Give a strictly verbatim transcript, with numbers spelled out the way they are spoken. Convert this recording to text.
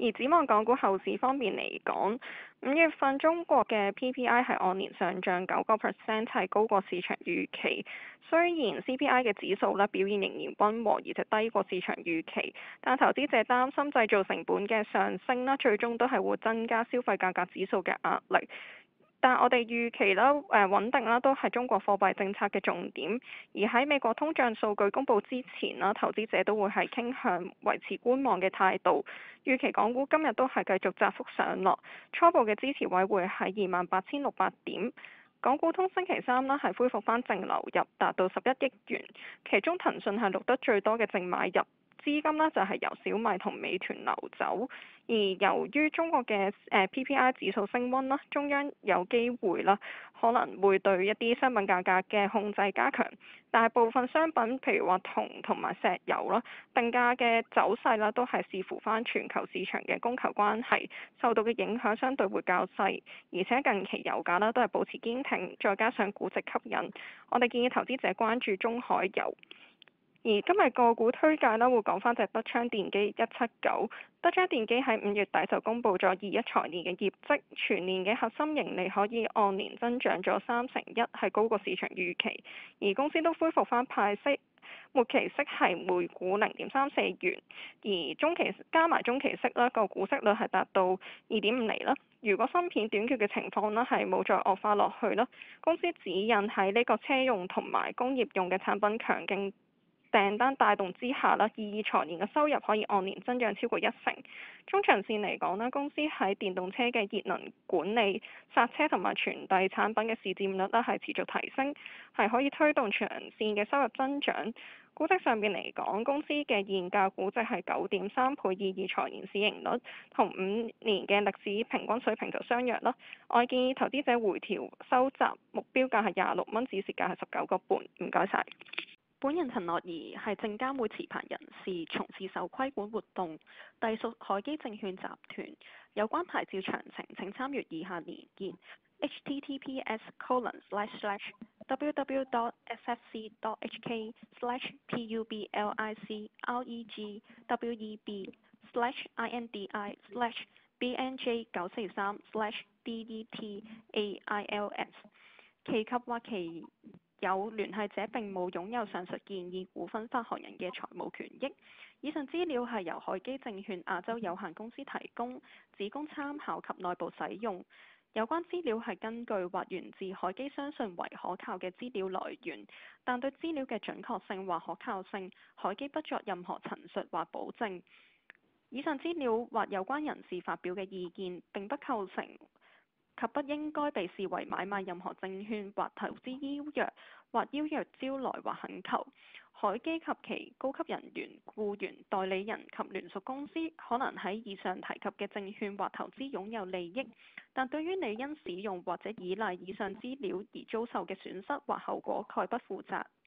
而展望港股後市方面嚟講，五月份中國嘅 P P I 係按年上漲九個 percent，係高過市場預期。雖然 C P I 嘅指數咧表現仍然溫和，而且低過市場預期，但投資者擔心製造成本嘅上升啦，最終都係會增加消費價格指數嘅壓力。但我哋預期啦，誒穩定啦，都係中國貨幣政策嘅重點。而喺美國通脹數據公佈之前啦，投資者都會係傾向維持觀望嘅態度。預期港股今日都係繼續窄幅上落，初步嘅支持位會喺二萬八千六百點。港股通星期三啦係恢復翻淨流入，達到十一億元，其中騰訊係錄得最多嘅淨買入。資金呢就係由小米同美團流走，而由於中國嘅誒 P P I 指數升溫啦，中央有機會啦，可能會對一啲商品價格嘅控制加強，但係部分商品譬如話銅同埋石油啦，定價嘅走勢啦都係視乎翻全球市場嘅供求關係，受到嘅影響相對會較細，而且近期油價啦都係保持堅挺，再加上估值吸引，我哋建議投資者關注中海油。而今日個股推介啦，會講翻隻德昌電機一七九。德昌電機喺五月底就公布咗二一財年嘅業績，全年嘅核心盈利可以按年增長咗三成一，係高過市場預期。而公司都恢復翻派息，末期息係每股零點三四元，而中期加埋中期息啦，個股息率係達到二點五厘啦。如果芯片短缺嘅情況呢係冇再惡化落去啦，公司指引喺呢個車用同埋工業用嘅產品強勁訂單帶動之下啦，二二財年嘅收入可以按年增長超過一成。中長線嚟講啦，公司喺電動車嘅熱能管理、剎車同埋傳遞產品嘅市佔率咧係持續提升，係可以推動長線嘅收入增長。估值上面嚟講，公司嘅現價估值係九點三倍，二二財年市盈率同五年嘅歷史平均水平就相若啦。我建議投資者回調收集目標價係廿六蚊，止蝕價係十九個半。唔該晒。 本人陳樂儀係證監會持牌人士，從事受規管活動，隸屬海基證券集團。有關牌照詳情請參閱以下連結 h t t p s colon slash slash w w dot s f c dot h k slash p u b l i c r e g w e b slash i n d i slash b n j 九四三 slash d d t a i l s 其及或其有聯繫者並冇擁有上述建議股份發行人嘅財務權益。以上資料係由海基證券亞洲有限公司提供，只供參考及內部使用。有關資料係根據或源自海基相信為可靠嘅資料來源，但對資料嘅準確性或可靠性，海基不作任何陳述或保證。以上資料或有關人士發表嘅意見並不構成及不應該被視為買賣任何證券或投資邀約或邀約招來或懇求。海基及其高級人員、僱員、代理人及聯屬公司可能喺以上提及嘅證券或投資擁有利益，但對於你因使用或者依賴以上資料而遭受嘅損失或後果概不負責。